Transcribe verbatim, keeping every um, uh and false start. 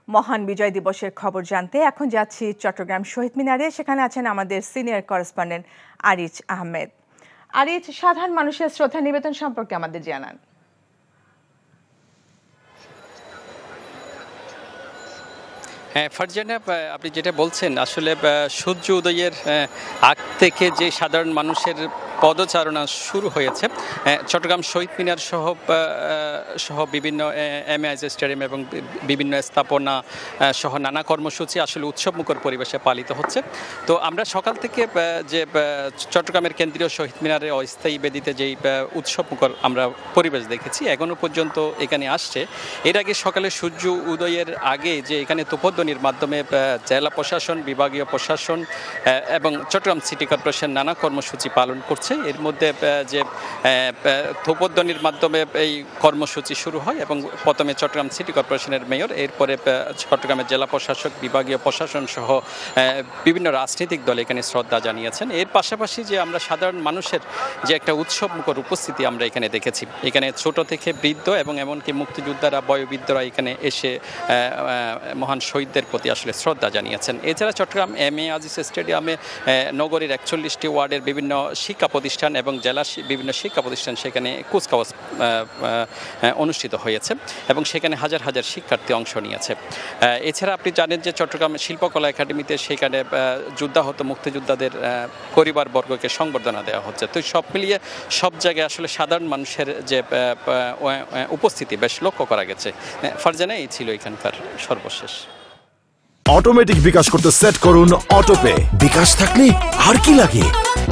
মহান বিজয় দিবসের খবর জানতে এখন যাচ্ছি চট্টগ্রাম শহীদ মিনারে। সেখানে আছেন আমাদের সিনিয়র করেসপন্ডেন্ট আরিজ আহমেদ। আরিজ, সাধারণ মানুষের শ্রদ্ধা নিবেদন সম্পর্কে আমাদের জানান। হ্যাঁ ফারজানা, আপনি যেটা বলছেন আসলে সূর্য উদয়ের আগ থেকে যে সাধারণ মানুষের পদচারণা শুরু হয়েছে চট্টগ্রাম শহীদ মিনার সহ সহ বিভিন্ন এম এ স্টেডিয়াম এবং বিভিন্ন স্থাপনা সহ নানা কর্মসূচি আসলে উৎসবমুখর পরিবেশে পালিত হচ্ছে। তো আমরা সকাল থেকে যে চট্টগ্রামের কেন্দ্রীয় শহীদ মিনারে অস্থায়ী বেদিতে যেই উৎসবমুখর আমরা পরিবেশ দেখেছি এখনো পর্যন্ত এখানে আসছে। এর আগে সকালে সূর্য উদয়ের আগে যে এখানে তোপধ্বনির মাধ্যমে জেলা প্রশাসন, বিভাগীয় প্রশাসন এবং চট্টগ্রাম সিটি কর্পোরেশন নানা কর্মসূচি পালন করছে। এর মধ্যে যে তোপধ্বনির মাধ্যমে এই কর্মসূচি শুরু হয় এবং প্রথমে চট্টগ্রাম সিটি কর্পোরেশনের মেয়র, এরপরে চট্টগ্রামের জেলা প্রশাসক, বিভাগীয় প্রশাসন সহ বিভিন্ন রাজনৈতিক দল এখানে শ্রদ্ধা জানিয়েছেন। এর পাশাপাশি যে আমরা সাধারণ মানুষের যে একটা উৎসবমুখর উপস্থিতি আমরা এখানে দেখেছি, এখানে ছোট থেকে বৃদ্ধ এবং এমনকি মুক্তিযোদ্ধারা, বয়োবৃদ্ধরা এখানে এসে মহান শহীদদের প্রতি আসলে শ্রদ্ধা জানিয়েছেন। এছাড়া চট্টগ্রাম এম এ আজিজ স্টেডিয়ামে নগরীর একচল্লিশটি ওয়ার্ডের বিভিন্ন শিক্ষা প্রতিষ্ঠান এবং জেলার বিভিন্ন শিক্ষা প্রতিষ্ঠান সেখানে কুচকাওয়াজ অনুষ্ঠিত হয়েছে এবং সেখানে হাজার হাজার শিক্ষার্থী অংশ নিয়েছে। এছাড়া আপনি জানেন যে চট্টগ্রাম শিল্পকলা একাডেমিতে সেখানে যুদ্ধাহত মুক্তিযোদ্ধাদের পরিবারবর্গকে সংবর্ধনা দেওয়া হচ্ছে। তো সব মিলিয়ে সব জায়গায় আসলে সাধারণ মানুষের যে উপস্থিতি বেশ লক্ষ্য করা গেছে। ফারজানা, এই ছিল এখানকার সর্বশেষ। অটোমেটিক বিকাশ করতে সেট করুন অটোপে। বিকাশ থাকলে আর কি লাগে।